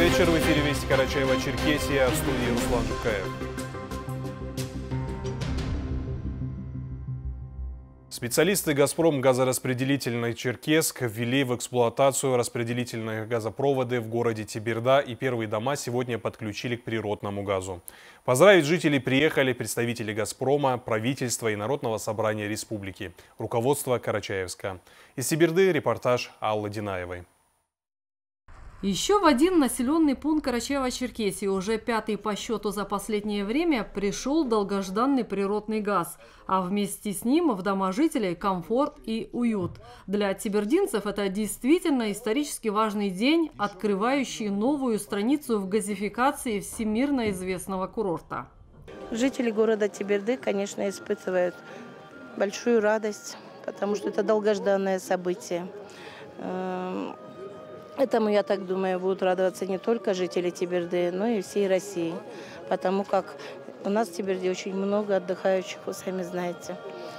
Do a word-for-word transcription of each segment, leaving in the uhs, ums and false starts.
вечер. В эфире Вести Карачаево-Черкесия, в студии Руслан Жукаев. Специалисты «Газпром» газораспределительный Черкесск ввели в эксплуатацию распределительные газопроводы в городе Теберда, и первые дома сегодня подключили к природному газу. Поздравить жителей приехали представители «Газпрома», правительства и Народного собрания республики, руководство Карачаевска. Из Теберды репортаж Аллы Динаевой. Еще в один населенный пункт Карачаево-Черкесии, уже пятый по счету за последнее время, пришел долгожданный природный газ. А вместе с ним в дома жителей комфорт и уют. Для тебердинцев это действительно исторически важный день, открывающий новую страницу в газификации всемирно известного курорта. Жители города Теберды, конечно, испытывают большую радость, потому что это долгожданное событие. Этому, я так думаю, будут радоваться не только жители Теберды, но и всей России. Потому как у нас в Теберде очень много отдыхающих, вы сами знаете.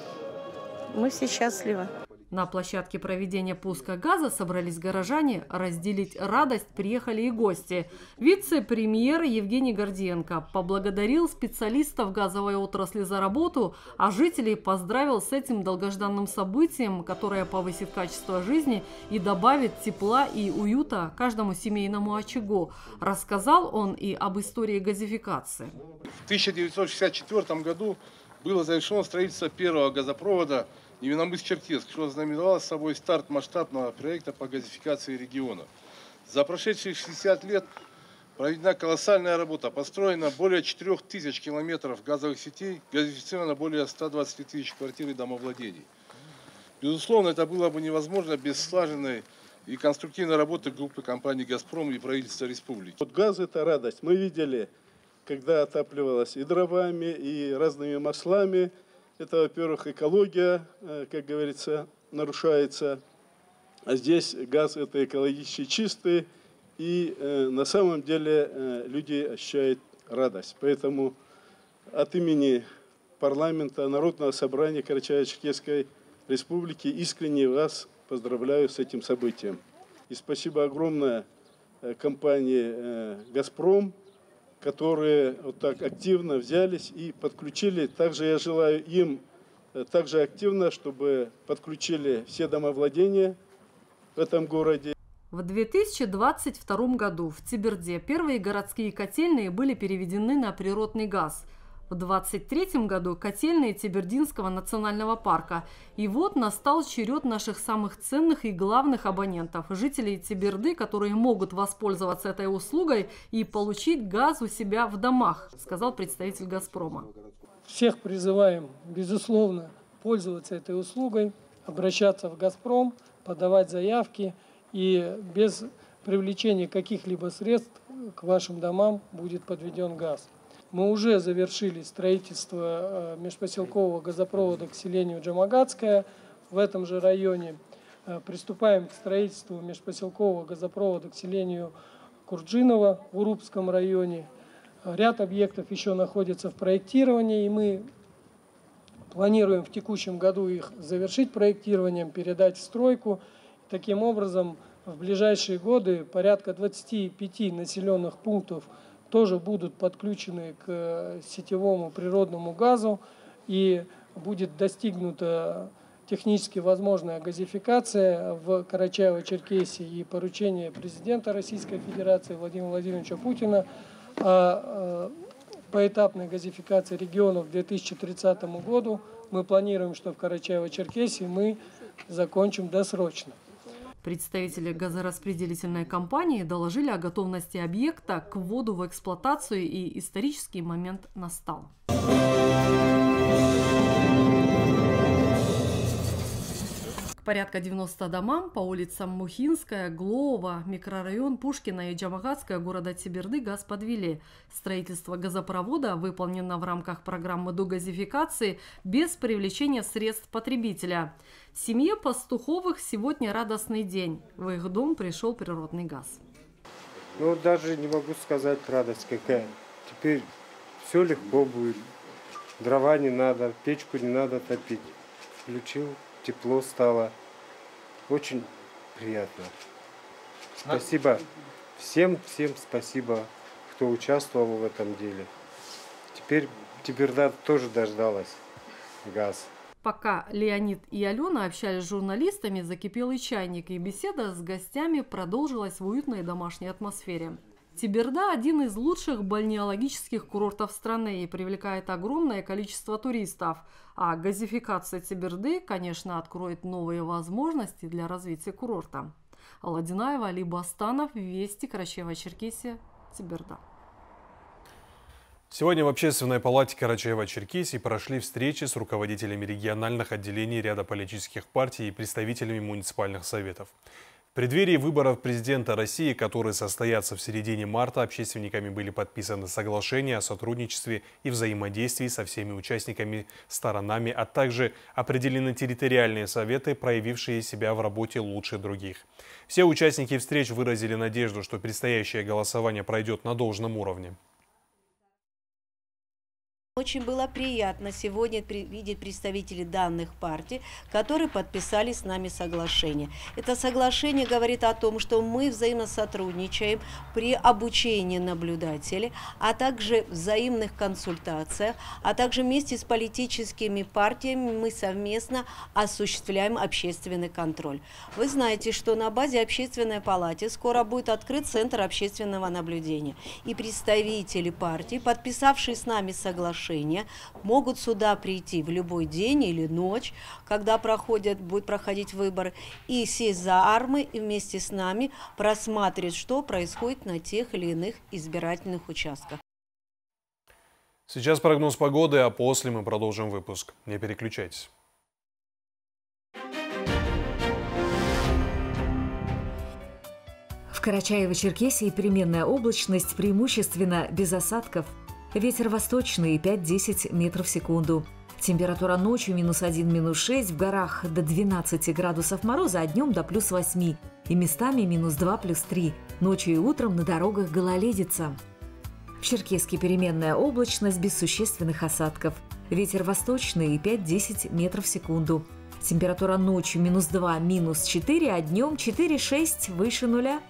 Мы все счастливы. На площадке проведения пуска газа собрались горожане. Разделить радость приехали и гости. Вице-премьер Евгений Гордиенко поблагодарил специалистов газовой отрасли за работу, а жителей поздравил с этим долгожданным событием, которое повысит качество жизни и добавит тепла и уюта каждому семейному очагу. Рассказал он и об истории газификации. В тысяча девятьсот шестьдесят четвёртом году было завершено строительство первого газопровода Невиномыск-Черкесск, что знаменовало собой старт масштабного проекта по газификации региона. За прошедшие шестьдесят лет проведена колоссальная работа. Построено более четырёх тысяч километров газовых сетей, газифицировано более ста двадцати тысяч квартир и домовладений. Безусловно, это было бы невозможно без слаженной и конструктивной работы группы компаний «Газпром» и правительства республики. Вот газ – это радость. Мы видели, когда отапливалось и дровами, и разными маслами. Это, во-первых, экология, как говорится, нарушается. А здесь газ это экологически чистый. И э, на самом деле э, люди ощущают радость. Поэтому от имени парламента, Народного собрания Карачаево-Черкесской республики искренне вас поздравляю с этим событием. И спасибо огромное э, компании э, «Газпром», которые вот так активно взялись и подключили. Также я желаю им также активно, чтобы подключили все домовладения в этом городе. В две тысячи двадцать втором году в Теберде первые городские котельные были переведены на природный газ. В две тысячи двадцать третьем году котельные Тебердинского национального парка. И вот настал черед наших самых ценных и главных абонентов – жителей Теберды, которые могут воспользоваться этой услугой и получить газ у себя в домах, сказал представитель «Газпрома». Всех призываем, безусловно, пользоваться этой услугой, обращаться в «Газпром», подавать заявки, и без привлечения каких-либо средств к вашим домам будет подведен газ. Мы уже завершили строительство межпоселкового газопровода к селению Джамагатское в этом же районе. Приступаем к строительству межпоселкового газопровода к селению Курджиново в Урупском районе. Ряд объектов еще находится в проектировании, и мы планируем в текущем году их завершить проектированием, передать в стройку. Таким образом, в ближайшие годы порядка двадцати пяти населенных пунктов тоже будут подключены к сетевому природному газу, и будет достигнута технически возможная газификация в Карачаево-Черкесии, и поручение президента Российской Федерации Владимира Владимировича Путина о поэтапной газификации регионов к две тысячи тридцатому году. Мы планируем, что в Карачаево-Черкесии мы закончим досрочно. Представители газораспределительной компании доложили о готовности объекта к вводу в эксплуатацию, и исторический момент настал. К порядка девяноста домам по улицам Мухинская, Глоова, микрорайон Пушкина и Джамагатская города Теберды газ подвели. Строительство газопровода выполнено в рамках программы догазификации без привлечения средств потребителя. Семье Пастуховых сегодня радостный день. В их дом пришел природный газ. Ну, даже не могу сказать, радость какая. Теперь все легко будет. Дрова не надо, печку не надо топить. Включил, тепло стало. Очень приятно. Спасибо Всем-всем спасибо, кто участвовал в этом деле. Теперь Теберда тоже дождалась газ. Пока Леонид и Алена общались с журналистами, закипел и чайник, и беседа с гостями продолжилась в уютной домашней атмосфере. Теберда – один из лучших бальнеологических курортов страны и привлекает огромное количество туристов. А газификация Теберды, конечно, откроет новые возможности для развития курорта. Аладинаева, Али Бастанов, Вести, Карачаево-Черкесия, Теберда. Сегодня в Общественной палате Карачаево-Черкесии прошли встречи с руководителями региональных отделений ряда политических партий и представителями муниципальных советов. В преддверии выборов президента России, которые состоятся в середине марта, общественниками были подписаны соглашения о сотрудничестве и взаимодействии со всеми участниками, сторонами, а также определены территориальные советы, проявившие себя в работе лучше других. Все участники встреч выразили надежду, что предстоящее голосование пройдет на должном уровне. Очень было приятно сегодня видеть представителей данных партий, которые подписали с нами соглашение. Это соглашение говорит о том, что мы взаимно сотрудничаем при обучении наблюдателей, а также взаимных консультациях, а также вместе с политическими партиями мы совместно осуществляем общественный контроль. Вы знаете, что на базе Общественной палаты скоро будет открыт Центр общественного наблюдения. И представители партий, подписавшие с нами соглашение, могут сюда прийти в любой день или ночь, когда проходят, будут проходить выборы, и сесть за армы и вместе с нами просматривать, что происходит на тех или иных избирательных участках. Сейчас прогноз погоды, а после мы продолжим выпуск. Не переключайтесь. В Карачаево-Черкесии переменная облачность, преимущественно без осадков. Ветер восточный пять-десять метров в секунду. Температура ночью минус один, минус шесть, в горах до двенадцати градусов мороза, а днем до плюс восьми. И местами минус два, плюс три. Ночью и утром на дорогах гололедица. В Черкесске переменная облачность без существенных осадков. Ветер восточный пять-десять метров в секунду. Температура ночью минус два, минус четыре, а днем четыре-шесть, выше нуля.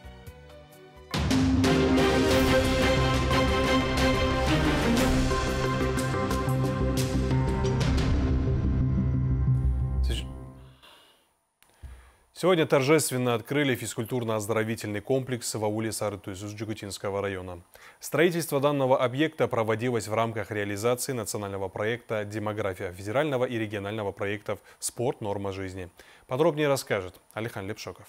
Сегодня торжественно открыли физкультурно-оздоровительный комплекс в ауле Сарытуз Жигутинского района. Строительство данного объекта проводилось в рамках реализации национального проекта «Демография» федерального и регионального проектов «Спорт. Норма жизни». Подробнее расскажет Алихан Лепшоков.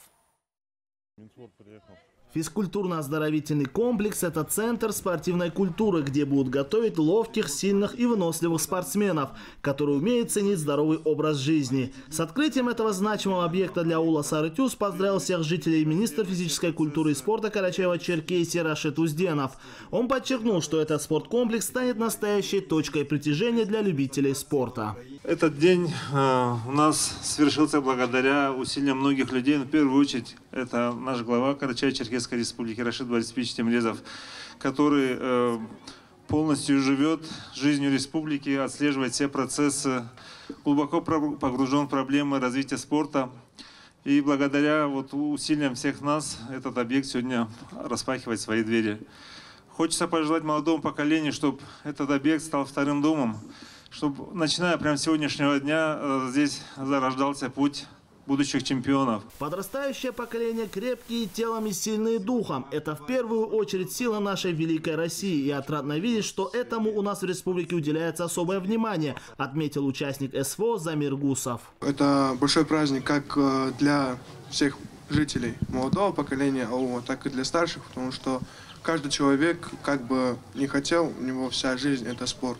Физкультурно-оздоровительный комплекс – это центр спортивной культуры, где будут готовить ловких, сильных и выносливых спортсменов, которые умеют ценить здоровый образ жизни. С открытием этого значимого объекта для аула Сарытуз поздравил всех жителей министр физической культуры и спорта Карачаево-Черкесии Рашид Узденов. Он подчеркнул, что этот спорткомплекс станет настоящей точкой притяжения для любителей спорта. Этот день э, у нас свершился благодаря усилиям многих людей. В первую очередь, это наш глава Карачаево-Черкесской республики Рашид Борисович Темрезов, который э, полностью живет жизнью республики, отслеживает все процессы, глубоко погружен в проблемы развития спорта. И благодаря вот, усилиям всех нас этот объект сегодня распахивает свои двери. Хочется пожелать молодому поколению, чтобы этот объект стал вторым домом, чтобы, начиная прямо с сегодняшнего дня, э, здесь зарождался путь будущих чемпионов. Подрастающее поколение крепкие телом и сильные духом. Это в первую очередь сила нашей великой России. И отрадно видеть, что этому у нас в республике уделяется особое внимание, отметил участник СФО Замир Гусов. Это большой праздник как для всех жителей молодого поколения аула, так и для старших, потому что каждый человек, как бы не хотел, у него вся жизнь – это спорт.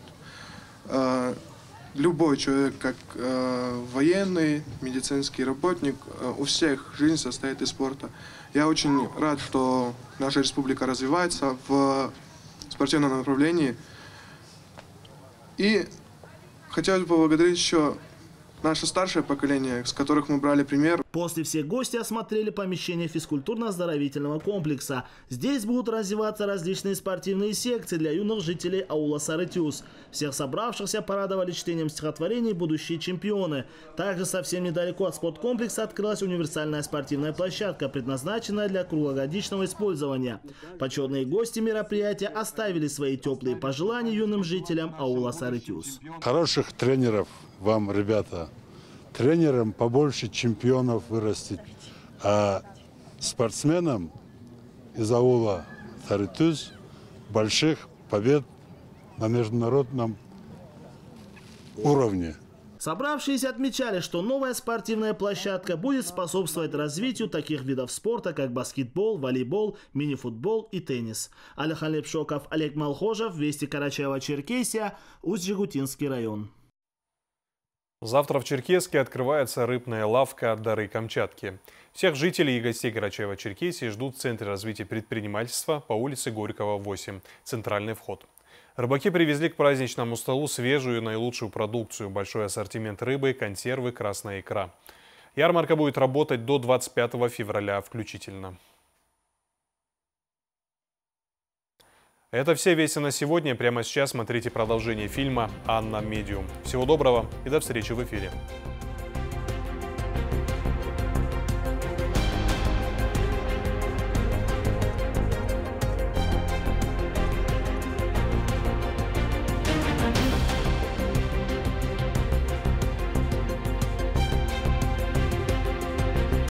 Любой человек, как э, военный, медицинский работник, э, у всех жизнь состоит из спорта. Я очень рад, что наша республика развивается в спортивном направлении. И хотелось бы поблагодарить еще наше старшее поколение, с которых мы брали пример. После все гости осмотрели помещение физкультурно-оздоровительного комплекса. Здесь будут развиваться различные спортивные секции для юных жителей аула Сарытюз. Всех собравшихся порадовали чтением стихотворений будущие чемпионы. Также совсем недалеко от спорткомплекса открылась универсальная спортивная площадка, предназначенная для круглогодичного использования. Почетные гости мероприятия оставили свои теплые пожелания юным жителям аула Сарытюз. Хороших тренеров вам, ребята. Тренерам побольше чемпионов вырастить, а спортсменам из аула Сарытюз больших побед на международном уровне. Собравшиеся отмечали, что новая спортивная площадка будет способствовать развитию таких видов спорта, как баскетбол, волейбол, мини-футбол и теннис. Олег Лепшоков, Олег Малхожев, Вести Карачаево-Черкесия, Усть-Жигутинский район. Завтра в Черкесске открывается рыбная лавка «Дары Камчатки». Всех жителей и гостей Карачаево-Черкесии ждут в Центре развития предпринимательства по улице Горького, восемь, центральный вход. Рыбаки привезли к праздничному столу свежую и наилучшую продукцию, большой ассортимент рыбы, консервы, красная икра. Ярмарка будет работать до двадцать пятого февраля включительно. Это все вести на сегодня. Прямо сейчас смотрите продолжение фильма «Анна Медиум». Всего доброго и до встречи в эфире.